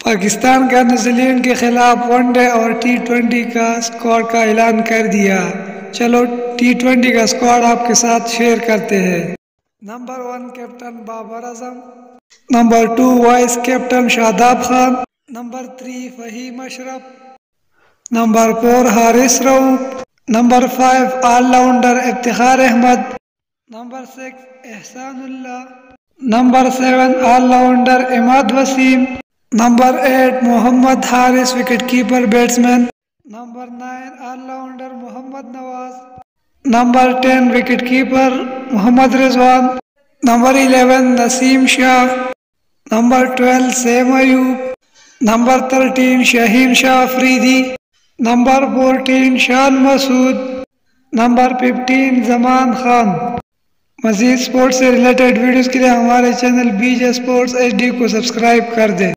पाकिस्तान का न्यूजीलैंड के खिलाफ वनडे और टी20 का स्क्वाड का ऐलान कर दिया। चलो टी20 का स्क्वाड आपके साथ शेयर करते हैं। Number 1 captain Babar Azam, number 2 vice captain Shadab Khan, number 3 Faheem Ashraf, number 4 Haris Rauf, number 5 all-rounder Iftikhar Ahmed, number 6 Ehsanullah, number 7 all-rounder Imad Wasim, number 8 Mohammad Haris wicket keeper batsman, number 9 all-rounder Mohammad Nawaz, number 10 wicket keeper Mohammad Rizwan, number 11 Naseem Shah, number 12 Saim Ayub, number 13 Shaheen Shah Afridi, number 14 Shan Masood, number 15 Zaman Khan. मज़ीद स्पोर्ट्स से रिलेटेड वीडियोस के लिए हमारे channel BJ sports HD को subscribe कर दें।